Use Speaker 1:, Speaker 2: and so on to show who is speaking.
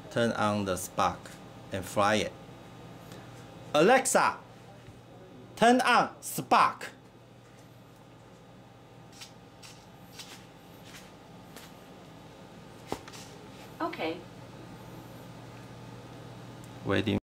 Speaker 1: turn on the Spark and fly it. Alexa, turn on Spark.
Speaker 2: Okay.
Speaker 1: Waiting.